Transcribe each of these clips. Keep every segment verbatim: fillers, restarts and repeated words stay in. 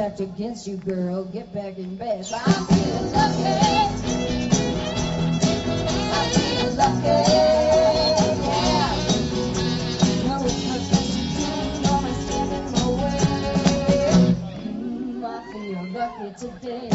stacked against you, girl. Get back in bed. I'm feeling lucky. I feel lucky. Yeah. No, it's nothing to do. No one stand in my way. Mm, I feel lucky today.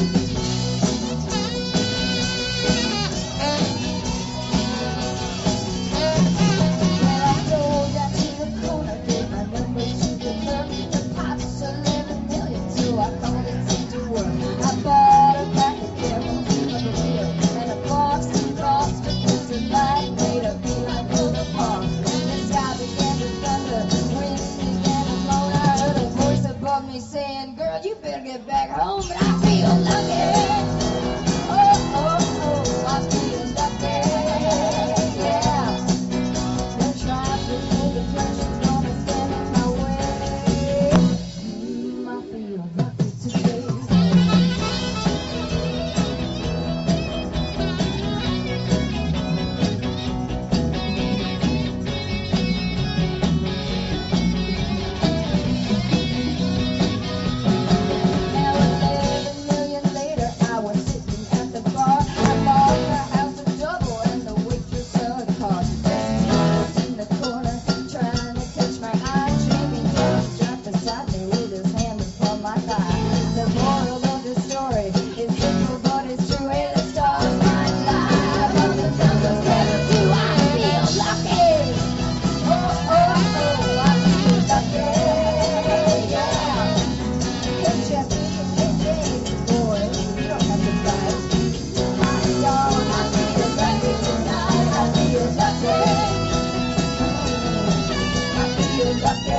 Saying, girl, you better get back home, but I feel lucky. Oh, oh, oh, I feel lucky. Yeah. No traffic, no depression, gonna stand in my way. Mm, I feel lucky today. Lucky.